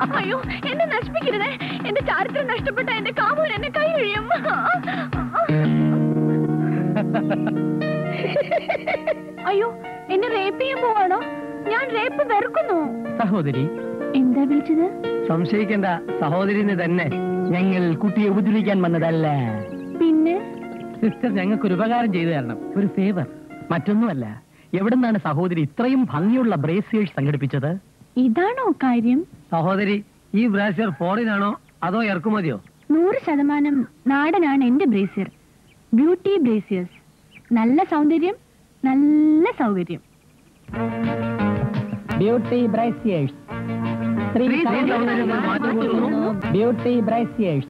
അയ്യോ, എന്നെ നശിപ്പിക്കരുതേ. എന്റെ ചാരിത്രം നഷ്ടപ്പെട്ട എന്റെ കാമുകൻ എന്നെ കൈ കഴിയും. അയ്യോ, എന്നെ റേപ്പ് ചെയ്യാൻ പോവാണോ? ഞാൻ റേപ്പ് വെറുക്കുന്നു. സഹോദരി, എന്താ വിളിച്ചത്? സംശയിക്കേണ്ട, സഹോദരിന് തന്നെ. ഞങ്ങൾ കുട്ടിയെ ഉപദ്രവിക്കാൻ വന്നതല്ല. പിന്നെ സിസ്റ്റർ ഞങ്ങൾക്കൊരു ഉപകാരം ചെയ്തു തരണം, ഒരു ഫേവർ. മറ്റൊന്നുമല്ല, എവിടുന്നാണ് സഹോദരി ഇത്രയും ഭംഗിയുള്ള ബ്രേസിയേഴ്സ് സംഘടിപ്പിച്ചത്? ഇതാണോ കാര്യം? സഹോദരി, ഈ ബ്രേസിയർ ഫോറിനാണോ അതോ ഇറക്കുമതിയോ? 100% നാടനാണ് എന്റെ ബ്രേസിയർ. Beauty brassieres. നല്ല സൗന്ദര്യം, നല്ല സൗകര്യം. Beauty brassieres. Beauty brassieres.